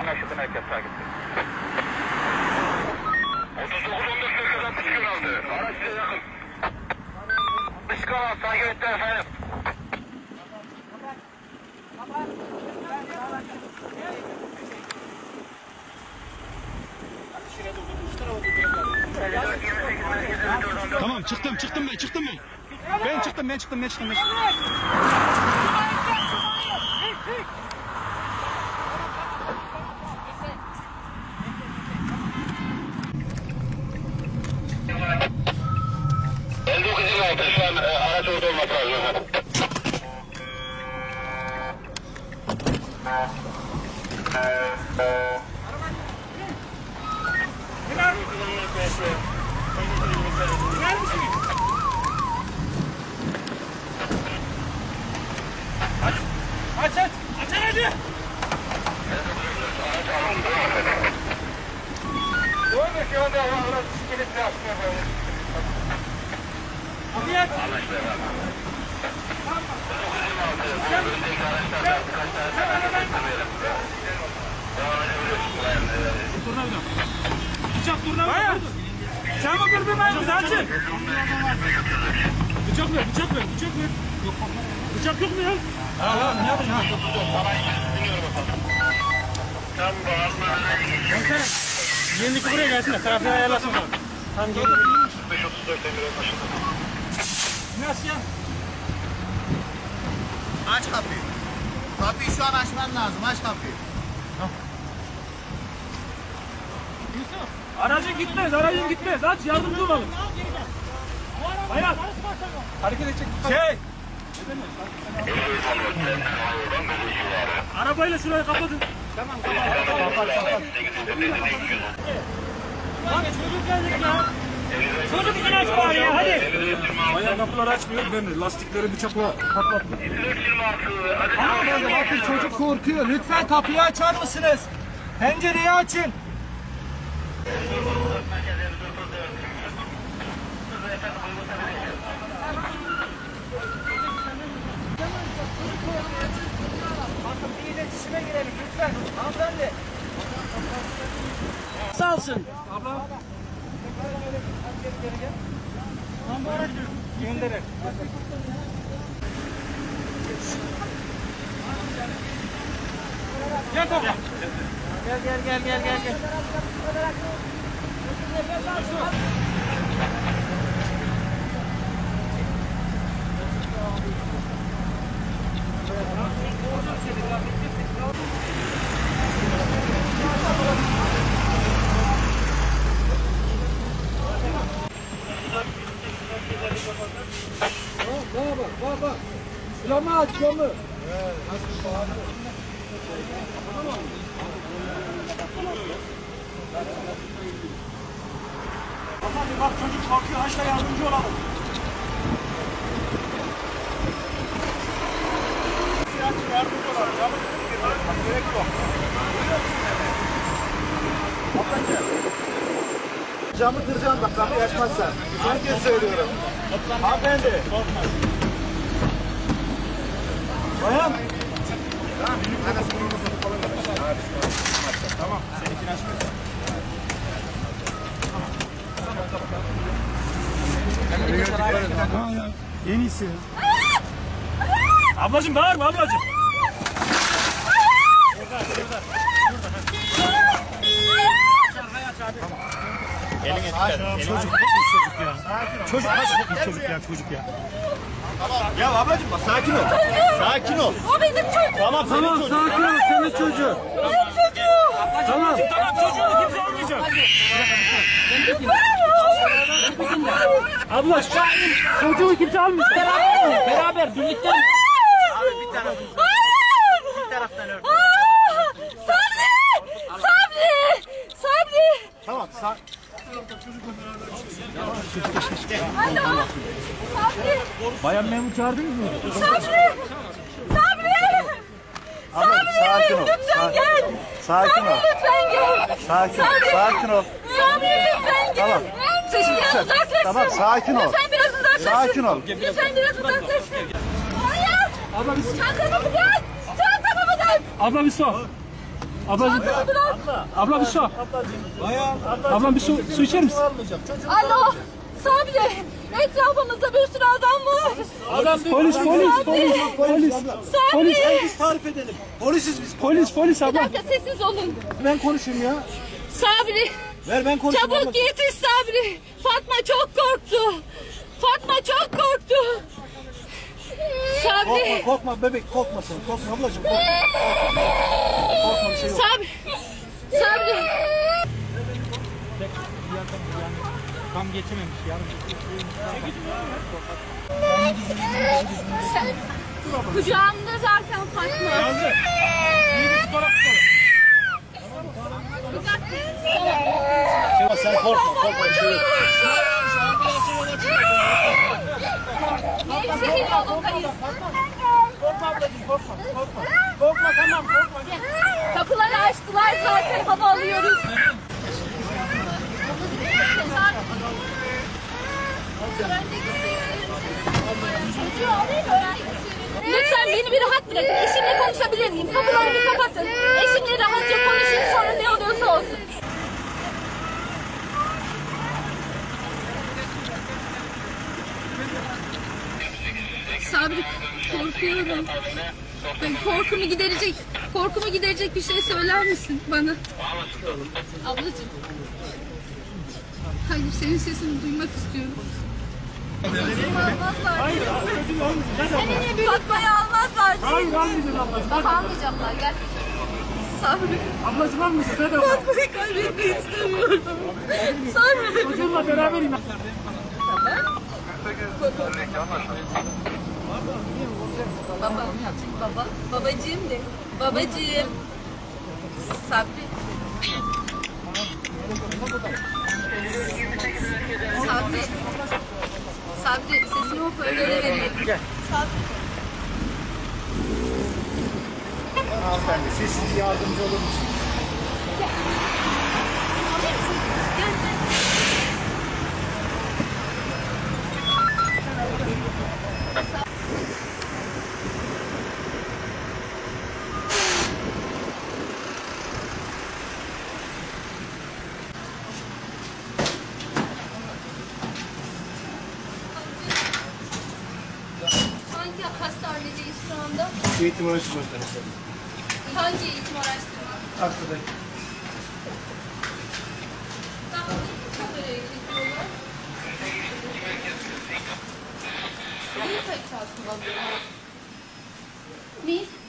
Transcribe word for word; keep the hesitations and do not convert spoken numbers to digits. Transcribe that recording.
Anlaşıldı, merkez takipte. otuz dokuz on dört merkezden püskür aldı. Araç size yakın. Dış kanal takip etti efendim. Tamam, çıktım çıktım ben çıktım ben. Ben çıktım ben çıktım ben çıktım ben çıktım. elli dokuz yirmi altı şu an araç orada olması lazım. Aç aç aç aç hadi. Doğru şu anda araç kilitli aslında böyle. Hadi aç. Turna bir bıçak turna bir sen mi kırdın ben zaten? Bıçak ver bıçak ver bıçak ver. Bıçak yok mu ya? Ha ha ne yapacaksın? Komiserim. Yenideki buraya gelsin de trafiğe ayarlasın. Tam geliyor. beş otuz dört emir anlaşıldı. Nasıl ya? Aç kapıyı. Kapıyı şu an açman lazım. Aç kapıyı. Yusuf. Aracın gitmez, aracın gitmez. Aç, yardımcı olalım. Bayan. Hareket edecek. Şey. Arabayla şurayı kapatın. Tamam, kapat. Kapat, kapat. Lan çocuk geldik ya. Çocuk için aç bari ya, hadi. Bayan kapıları açmıyor, ben lastikleri bıçakla patlattım. Hanımefendi bakın çocuk korkuyor. Lütfen kapıyı açar mısınız? Pencereyi açın. Bakın bir iletişime girelim lütfen. Hanımefendi. Sağ olsun. Abla. Tam bu araç gönderin. Gel baba. Gel gel gel gel gel gel. Baba baba. Camı aç camı. Hadi bak çocuk korkuyor, aç da yardımcı olalım. Yardımcı olalım. Gerek yok. Camı kıracağım bak kapıyı açmazsan. Herkes söylüyorum. Hanımefendi. Bayan. Tamam, seninkini açmıyorsun. Tamam. En iyisi. Ablacığım bağırma ablacığım. Elini dikkat et. Çocuk ya. Çocuk nasıl çocuk ya çocuk ya. Ya ablacığım bak sakin ol. Sakin ol. O benim çocuğum. Tamam senin Tamam çocuğun. sakin ol senin çocuğu. Benim çocuğum. Tamam. Tamam çocuğunu kimse almayacak. Abla çocuğu kimse almayacak. Beraber beraber birlikte. Abi bir taraf. Bir taraftan ör. Sabri! Sabri! Sabri! Tamam sa Alo! Sabri! Bayan memur çağırdınız mı? Sabri! Sabri! Abla sakin ol. Lütfen gel! Sakin ol. Sabri lütfen gel! Sakin ol. Sabri! Sakin ol. Sabri lütfen gel! Tamam. Lütfen uzaklaşın! Tamam, sakin ol. Lütfen biraz uzaklaşın! Sakin ol. Lütfen biraz uzaklaşın! Hayır! Abla bir Çantamı bırak! Çantamı bırak! Abla bir sor. Ablacığım. Bırak. Abla bir su. Bayan. Ablam bir su, su içer misin? Alo. Sabri. Etrafımızda bir sürü adam var. Polis, polis, polis, polis. Sabri. Biz tarif edelim. Polisiz biz. Polis, polis Bir abla. dakika sessiz olun. Ben konuşayım ya. Sabri. Ver ben konuşayım. Çabuk yetiş Sabri. Fatma çok korktu. Fatma çok korktu. Korkma Sabri. korkma bebek korkma sen. Korkma ablacığım korkma. Korkma bir şey yok. Sabri. Sabri. Tam geçememiş ya. Sen kucağımda zaten Fatma. Yazdı. İyi bir skor attı. Bir dakika. Şeva sen korkma korkma bir şey yok. Nevşehir yolundayız. Korkma ablacığım, korkma, korkma. Korkma, tamam, korkma. Gel. Kapıları açtılar zaten hava alıyoruz. Lütfen beni bir rahat bırakın. Eşimle konuşabilir miyim? Kapıları bir kapatın. Eşimle rahatça konuşayım sonra ne oluyorsa olsun. Sabri korkuyorum. Ben korkumu giderecek, korkumu giderecek bir şey söyler misin bana? Ablacığım. Hayır, senin sesini duymak istiyorum. Hayır, ablacığım olmayacak. Seni Fatma'yı almazlar. Hayır, almayacağız ablacığım. Bak almayacaklar, gel. Sabri. Ablacığım almayacağız, hadi abla. Fatma'yı kaybetmek istemiyorum. Sabri. Çocuğumla beraberim. Baba, baba, babacığım de. Babacığım. Sabri. Sabri. Sabri, sesini hoparlöre vereyim. Sabri. Hanımefendi siz siz yardımcı olur musunuz? Alır mısın? Gel, gel. Hangi hastanedeyiz şu anda? Eğitim araştırmasını. Hangi eğitim araştırma? Aksa'da. Tamam, kamerayı çekiyorlar. Neyi kaç saat kullanıyorlar? Neyi?